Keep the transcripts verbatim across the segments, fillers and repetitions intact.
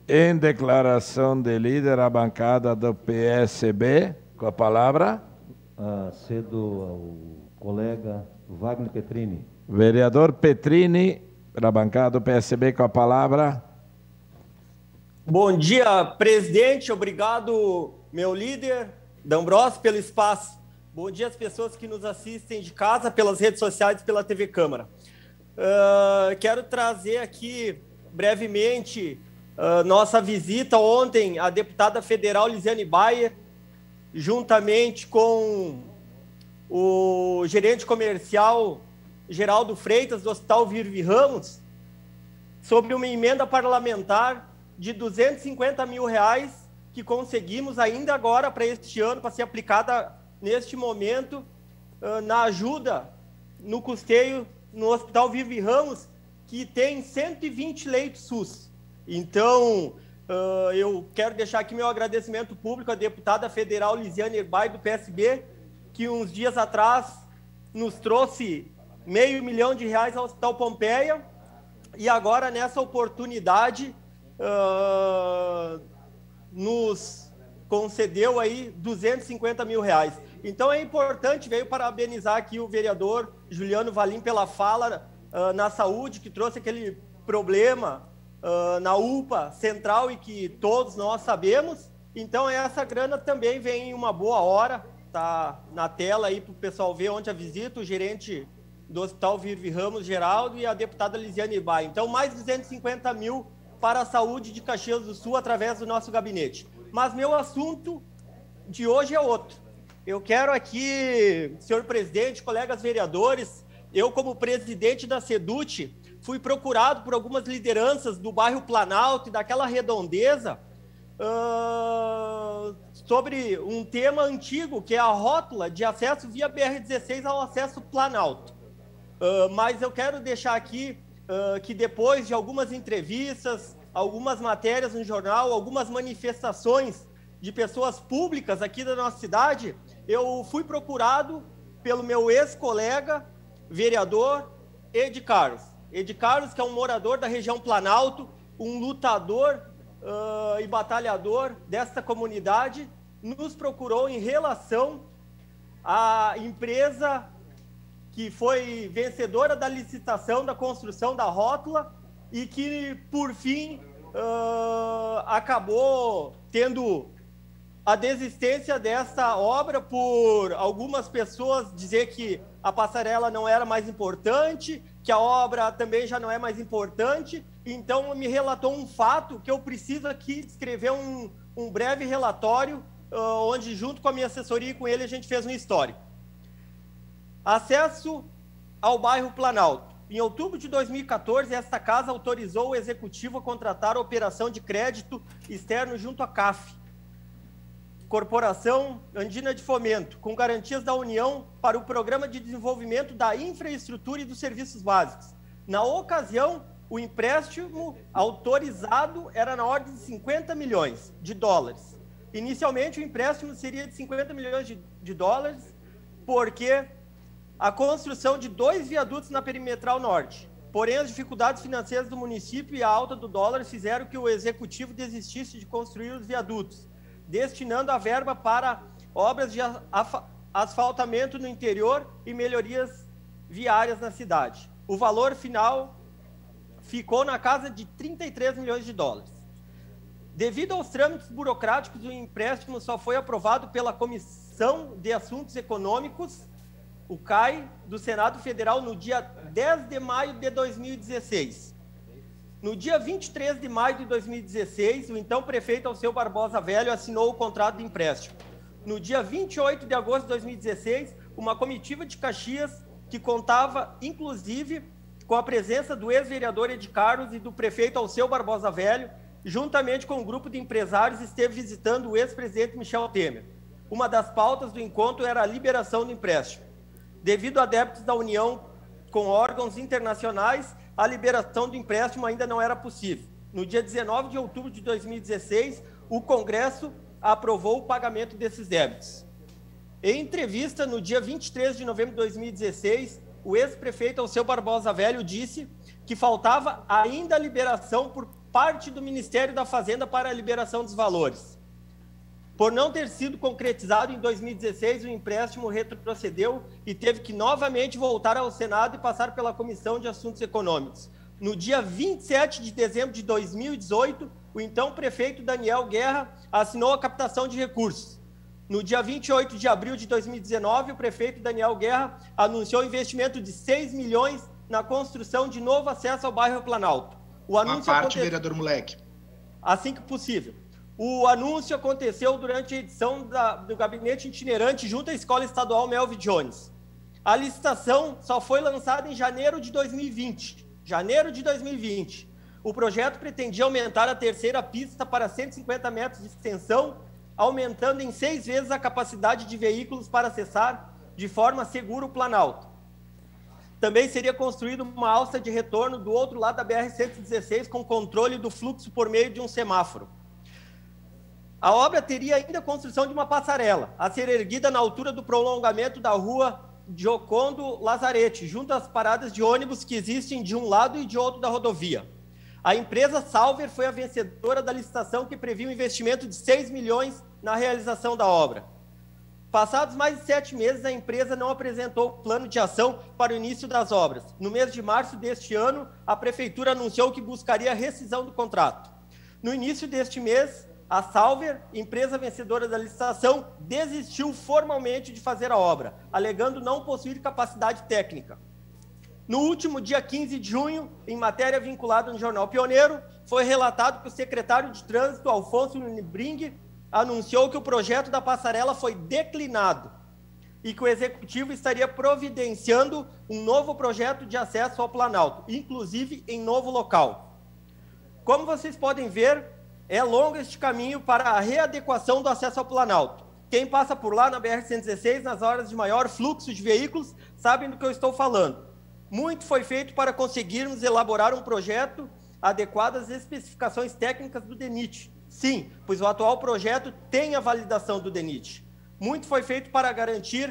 Em declaração de líder, a bancada do P S B, com a palavra. Ah, cedo ao colega Wagner Petrini. Vereador Petrini, para a bancada do P S B, com a palavra. Bom dia, presidente. Obrigado, meu líder, D'Ambrosio, pelo espaço. Bom dia às pessoas que nos assistem de casa, pelas redes sociais e pela T V Câmara. Uh, quero trazer aqui, brevemente, uh, nossa visita ontem à deputada federal Lisiane Bayer, juntamente com o gerente comercial Geraldo Freitas, do Hospital Virvi Ramos, sobre uma emenda parlamentar de duzentos e cinquenta mil reais que conseguimos ainda agora para este ano, para ser aplicada neste momento, uh, na ajuda, no custeio, no Hospital Virvi Ramos, que tem cento e vinte leitos SUS. Então, uh, eu quero deixar aqui meu agradecimento público à deputada federal Lisiane Bayer, do P S B, que uns dias atrás nos trouxe meio milhão de reais ao Hospital Pompeia, e agora, nessa oportunidade, uh, nos concedeu aí duzentos e cinquenta mil reais. Então é importante, veio parabenizar aqui o vereador Juliano Valim pela fala uh, na saúde, que trouxe aquele problema uh, na U P A central e que todos nós sabemos. Então essa grana também vem em uma boa hora, tá na tela aí para o pessoal ver onde a visita, o gerente do Hospital Virvi Ramos, Geraldo, e a deputada Lisiane Bayer. Então mais duzentos e cinquenta mil para a saúde de Caxias do Sul através do nosso gabinete. Mas meu assunto de hoje é outro. Eu quero aqui, senhor presidente, colegas vereadores, eu como presidente da SEDUT, fui procurado por algumas lideranças do bairro Planalto e daquela redondeza uh, sobre um tema antigo, que é a rótula de acesso via B R dezesseis ao acesso Planalto. Uh, mas eu quero deixar aqui uh, que depois de algumas entrevistas, algumas matérias no jornal, algumas manifestações de pessoas públicas aqui da nossa cidade, eu fui procurado pelo meu ex-colega, vereador Edi Carlos. Edi Carlos, que é um morador da região Planalto, um lutador uh, e batalhador desta comunidade, nos procurou em relação à empresa que foi vencedora da licitação da construção da rótula e que, por fim, uh, acabou tendo a desistência dessa obra por algumas pessoas dizer que a passarela não era mais importante, que a obra também já não é mais importante. Então, me relatou um fato que eu preciso aqui escrever um, um breve relatório, uh, onde, junto com a minha assessoria e com ele, a gente fez um histórico. Acesso ao bairro Planalto. Em outubro de dois mil e quatorze, esta casa autorizou o executivo a contratar a operação de crédito externo junto à C A F, Corporação Andina de Fomento, com garantias da União para o Programa de Desenvolvimento da Infraestrutura e dos Serviços Básicos. Na ocasião, o empréstimo autorizado era na ordem de cinquenta milhões de dólares. Inicialmente, o empréstimo seria de cinquenta milhões de, de dólares, porque a construção de dois viadutos na Perimetral Norte. Porém, as dificuldades financeiras do município e a alta do dólar fizeram que o executivo desistisse de construir os viadutos, destinando a verba para obras de asfaltamento no interior e melhorias viárias na cidade. O valor final ficou na casa de trinta e três milhões de dólares. Devido aos trâmites burocráticos, o empréstimo só foi aprovado pela Comissão de Assuntos Econômicos, o C A I, do Senado Federal, no dia dez de maio de dois mil e dezesseis. No dia vinte e três de maio de dois mil e dezesseis, o então prefeito Alceu Barbosa Velho assinou o contrato de empréstimo. No dia vinte e oito de agosto de dois mil e dezesseis, uma comitiva de Caxias, que contava, inclusive, com a presença do ex-vereador Edi Carlos e do prefeito Alceu Barbosa Velho, juntamente com um grupo de empresários, esteve visitando o ex-presidente Michel Temer. Uma das pautas do encontro era a liberação do empréstimo. Devido a débitos da União com órgãos internacionais, a liberação do empréstimo ainda não era possível. No dia dezenove de outubro de dois mil e dezesseis, o Congresso aprovou o pagamento desses débitos. Em entrevista, no dia vinte e três de novembro de dois mil e dezesseis, o ex-prefeito Alceu Barbosa Velho disse que faltava ainda a liberação por parte do Ministério da Fazenda para a liberação dos valores. Por não ter sido concretizado em dois mil e dezesseis, o empréstimo retrocedeu e teve que novamente voltar ao Senado e passar pela Comissão de Assuntos Econômicos. No dia vinte e sete de dezembro de dois mil e dezoito, o então prefeito Daniel Guerra assinou a captação de recursos. No dia vinte e oito de abril de dois mil e dezenove, o prefeito Daniel Guerra anunciou investimento de seis milhões na construção de novo acesso ao bairro Planalto. O anúncio Uma parte, aconte... vereador Moleque. Assim que possível. O anúncio aconteceu durante a edição da, do gabinete itinerante junto à Escola Estadual Melvin Jones. A licitação só foi lançada em janeiro de dois mil e vinte. Janeiro de dois mil e vinte. O projeto pretendia aumentar a terceira pista para cento e cinquenta metros de extensão, aumentando em seis vezes a capacidade de veículos para acessar de forma segura o Planalto. Também seria construída uma alça de retorno do outro lado da B R cento e dezesseis com controle do fluxo por meio de um semáforo. A obra teria ainda a construção de uma passarela, a ser erguida na altura do prolongamento da rua Giocondo Lazarete, junto às paradas de ônibus que existem de um lado e de outro da rodovia. A empresa Salver foi a vencedora da licitação que previa um investimento de seis milhões na realização da obra. Passados mais de sete meses, a empresa não apresentou plano de ação para o início das obras. No mês de março deste ano, a prefeitura anunciou que buscaria a rescisão do contrato. No início deste mês, a Salver, empresa vencedora da licitação, desistiu formalmente de fazer a obra, alegando não possuir capacidade técnica. No último dia quinze de junho, em matéria vinculada no Jornal Pioneiro, foi relatado que o secretário de Trânsito, Alfonso Nibring, anunciou que o projeto da passarela foi declinado e que o executivo estaria providenciando um novo projeto de acesso ao Planalto, inclusive em novo local. Como vocês podem ver, é longo este caminho para a readequação do acesso ao Planalto. Quem passa por lá na B R cento e dezesseis, nas horas de maior fluxo de veículos, sabem do que eu estou falando. Muito foi feito para conseguirmos elaborar um projeto adequado às especificações técnicas do DENIT. Sim, pois o atual projeto tem a validação do DENIT. Muito foi feito para garantir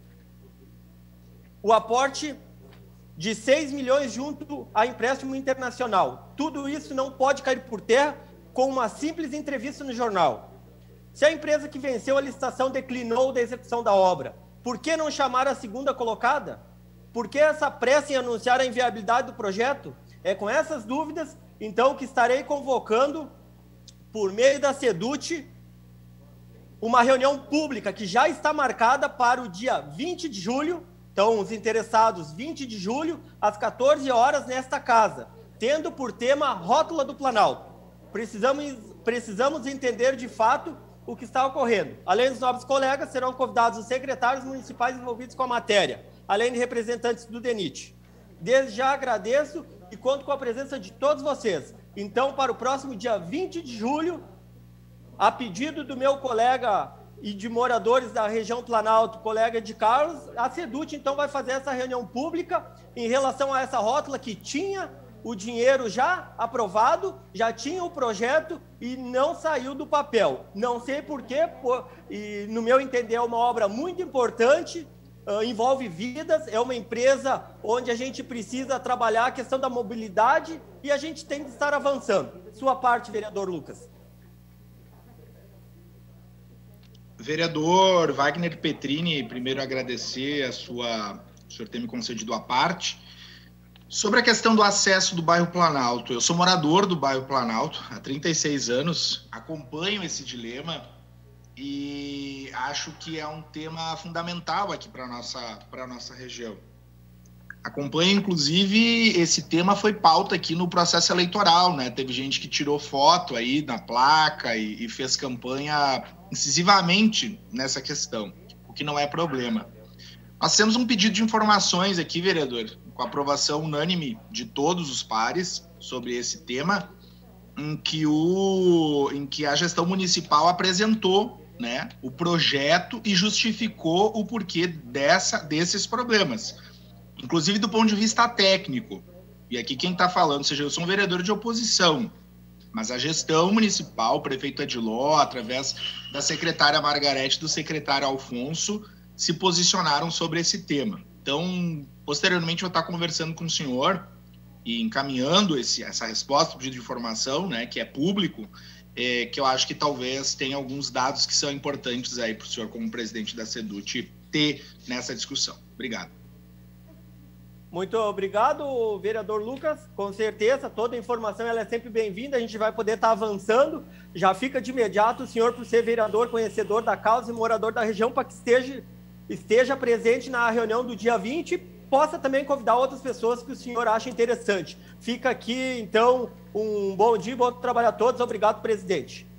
o aporte de seis milhões junto a empréstimo internacional. Tudo isso não pode cair por terra com uma simples entrevista no jornal. Se a empresa que venceu a licitação declinou da execução da obra, por que não chamar a segunda colocada? Por que essa pressa em anunciar a inviabilidade do projeto? É com essas dúvidas, então, que estarei convocando, por meio da SEDUT, uma reunião pública que já está marcada para o dia vinte de julho, então, os interessados, vinte de julho, às quatorze horas, nesta casa, tendo por tema a rótula do Planalto. Precisamos, precisamos entender de fato o que está ocorrendo. Além dos nobres colegas, serão convidados os secretários municipais envolvidos com a matéria, além de representantes do DENIT. Desde já agradeço e conto com a presença de todos vocês. Então, para o próximo dia vinte de julho, a pedido do meu colega e de moradores da região Planalto, colega de Carlos, a SEDUT, então, vai fazer essa reunião pública em relação a essa rótula que tinha o dinheiro já aprovado, já tinha o projeto e não saiu do papel. Não sei porquê, e no meu entender é uma obra muito importante, uh, envolve vidas, é uma empresa onde a gente precisa trabalhar a questão da mobilidade e a gente tem que estar avançando. Sua parte, vereador Lucas. Vereador Wagner Petrini, primeiro agradecer a sua, o senhor ter me concedido a parte. Sobre a questão do acesso do bairro Planalto, eu sou morador do bairro Planalto há trinta e seis anos, acompanho esse dilema e acho que é um tema fundamental aqui para a nossa, para a nossa região. Acompanho, inclusive, esse tema foi pauta aqui no processo eleitoral, né? Teve gente que tirou foto aí na placa e, e fez campanha incisivamente nessa questão, o que não é problema. Nós temos um pedido de informações aqui, vereador, com aprovação unânime de todos os pares sobre esse tema, em que, o, em que a gestão municipal apresentou, né, o projeto e justificou o porquê dessa, desses problemas, inclusive do ponto de vista técnico. E aqui quem está falando, ou seja, eu sou um vereador de oposição, mas a gestão municipal, o prefeito Adiló, através da secretária Margarete e do secretário Alfonso, se posicionaram sobre esse tema. Então, posteriormente, eu vou estar conversando com o senhor e encaminhando esse, essa resposta, pedido de informação, né, que é público, é, que eu acho que talvez tenha alguns dados que são importantes aí para o senhor, como presidente da SEDUT, ter nessa discussão. Obrigado. Muito obrigado, vereador Lucas. Com certeza, toda informação ela é sempre bem-vinda, a gente vai poder estar avançando. Já fica de imediato o senhor, por ser vereador, conhecedor da causa e morador da região, para que esteja, esteja presente na reunião do dia vinte e possa também convidar outras pessoas que o senhor acha interessante. Fica aqui, então, um bom dia, bom trabalho a todos. Obrigado, presidente.